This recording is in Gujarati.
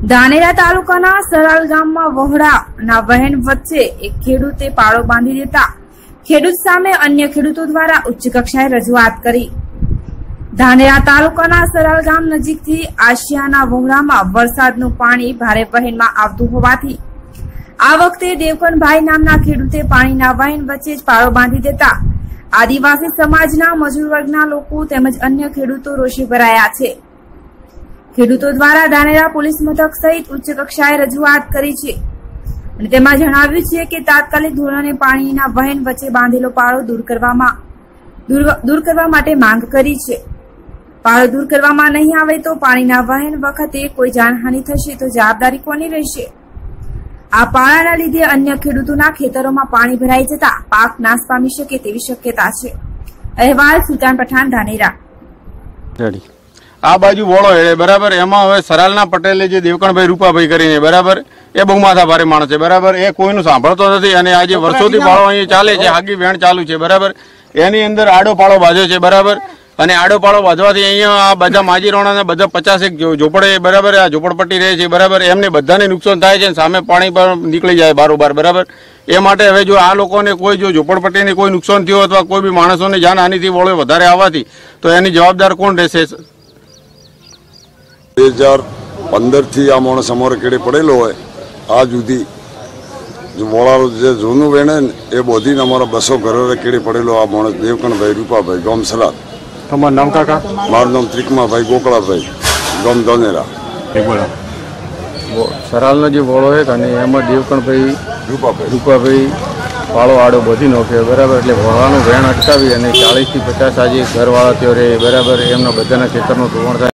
ધાનેરા તાલુકાના સરાલ ગામમાં વહોડાના વહેણ વચ્ચે એક ખેડૂતે પાળો બાંધી દેતા ખેડૂત સામે અન્ય ખેડૂતો દ્વારા ઉચ્ચ કક્ષાએ રજૂઆત કરી। ધાનેરા તાલુકાના સરાલ ગામ નજીકથી આશિયાના વહોડામાં વરસાદનું પાણી ભારે વહેણમાં આવતું હોવાથી આ વખતે દેવકણભાઈ નામના ખેડૂતે પાણીના વહેણ વચ્ચે જ પાળો બાંધી દેતા આદિવાસી સમાજના મજૂર વર્ગના લોકો તેમજ અન્ય ખેડૂતો રોષે ભરાયા છે। ખેડૂતો દ્વારા ધાનેરા પોલીસ મથક સહિત ઉચ્ચ કક્ષાએ રજૂઆત કરી છે અને તેમાં જણાવ્યું છે કે તાત્કાલિક ધોરણે પાણીના વહેણ વચ્ચે બાંધેલો પાળો દૂર કરવા માટે માંગ કરી છે। પાળો દૂર કરવામાં નહીં આવે તો પાણીના વહેણ વખતે કોઈ જાનહાનિ થશે તો જવાબદારી કોની રહેશે? આ પાળાના લીધે અન્ય ખેડૂતોના ખેતરોમાં પાણી ભરાઈ જતા પાક નાશ પામી શકે તેવી શક્યતા છે। અહેવાલ સુલતાન પઠાણ, ધાનેરા। આ બાજુ વોળો હેડે બરાબર, એમાં હવે સરાલના પટેલે જે દેવકણભાઈ રૂપાભાઈ કરીને બરાબર, એ બહુ માથા ભારે માણસ છે બરાબર, એ કોઈનું સાંભળતો નથી અને આજે વર્ષોથી પાળો અહીં ચાલે છે, આગી વેણ ચાલુ છે બરાબર, એની અંદર આડો પાળો બાંધ્યો છે બરાબર, અને આડો પાળો બાંધવાથી અહીંયા આ બધા માજીરોણા બધા 50 ઝોપડે બરાબર, આ ઝોપડપટ્ટી રહે છે બરાબર, એમને બધાને નુકસાન થાય છે, સામે પાણી પર નીકળી જાય બારોબાર બરાબર। એ માટે હવે જો આ લોકોને કોઈ જો ઝોપડપટ્ટીને કોઈ નુકસાન થયું અથવા કોઈ બી માણસોને જાનહાનિથી વોળો વધારે આવવાથી તો એની જવાબદાર કોણ રહેશે? 2015 થી આ માણસ અમારે કેડે પડેલો હોય આ સુધી વોળાનો જે જૂનું વેણે એ બોધીને અમારા 200 ઘરે કેડે પડેલો આ માણસ દેવકણભાઈ રૂપાભાઈ, ગામ સરાલ। તમારું નામ કાકા? મારું નામ ત્રિકમાભાઈ ગોકળાભાઈ, ગામ ધાનેરા। સરાલનો જે વોળો છે અને એમાં દેવકણભાઈ રૂપાભાઈ પાળો આડો બધી નાખ્યો બરાબર, એટલે વોળાનું વેણ અટકાવી અને 40 થી 50 આજે ઘરવાળા ત્યો રહે બરાબર, એમના બધાના ખેતરનું ધોવાણ થાય।